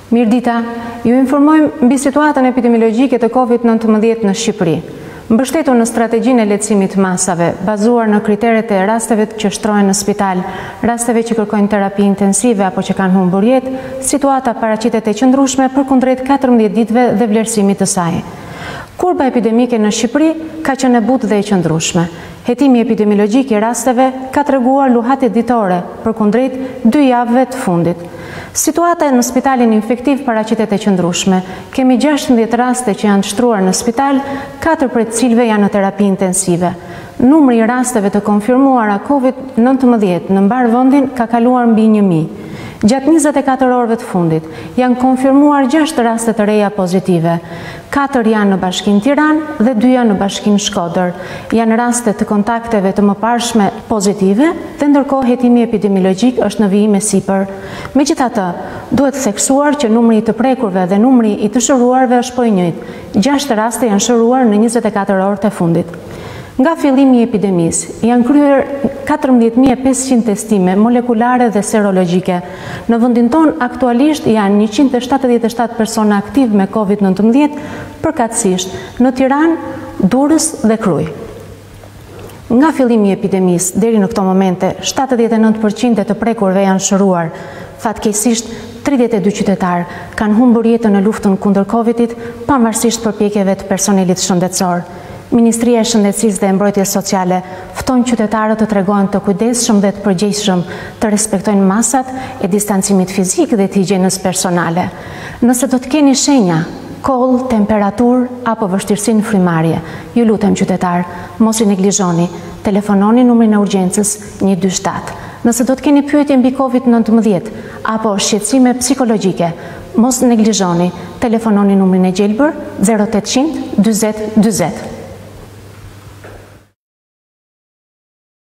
Mirdita, ju informojmë mbi situatën epidemiologjike të COVID-19 në Shqipëri. Mbështetur në strategjinë e lehtësimit të masave, bazuar në kriteret e rasteve që shtrohen në spital, rasteve që kërkojnë terapi intensive apo që kanë humbur jetë, situata paraqitet e qëndrueshme përkundrejt 14 ditëve dhe vlerësimit të saj. Kurba epidemike në Shqipëri ka qenë e butë dhe e qëndrueshme. Hetimi epidemiologjik i rasteve ka treguar luhatje ditore përkundrejt 2 javëve të fundit. Situata në spitalin infektiv paraqitet e qëndrueshme. Kemi 16 raste që janë shtruar në spital, 4 prej të cilëve janë në terapi intensive. Numri i rasteve të konfirmuara COVID-19 në mbar vendin ka kaluar mbi 1000. Gjatë 24 orëve të fundit, janë konfirmuar 6 raste të reja pozitive. 4 janë në Bashkinë Tiranë dhe 2 janë në Bashkinë Shkodër. Janë raste të kontakteve të mëparshme pozitive dhe ndërkohë hetimi epidemiologjik është në vijim e sipër. Megjithatë, duhet theksuar që numri i të prekurve dhe numri i të shëruarve është po i njëjtë. 6 raste janë shëruar në 24 orët e fundit. Nga fillimi i epidemisë, janë kryer 14.500 testime molekulare dhe serologjike. Në vendin tonë aktualisht janë 177 persona aktiv me COVID-19, përkatësisht në Tiranë, Durrës dhe Krujë. Nga fillimi i epidemisë deri në këto momente, 79% e të prekurve janë shëruar. Fatkeqësisht, 32 qytetarë kanë humbur jetën në luftën kundër Covidit, pavarësisht përpjekjeve të personelit shëndetësor. Ministria e Shëndetësisë dhe Mbrojtjes Sociale fton qytetarët të tregojnë të kujdesshëm dhe të përgjegjshëm, të respektojnë masat e distancimit fizik dhe të higjienës personale. Nëse do të keni shenja, koll, temperaturë apo vështirësi në frymarrje, ju lutem qytetar, mos i neglizhoni, telefononi numrin e urgjencës 127. Nëse do të keni pyetje mbi COVID-19 apo shqetësime psikologjike, mos neglizhoni, telefononi numrin e gjelbër 0800 40 40.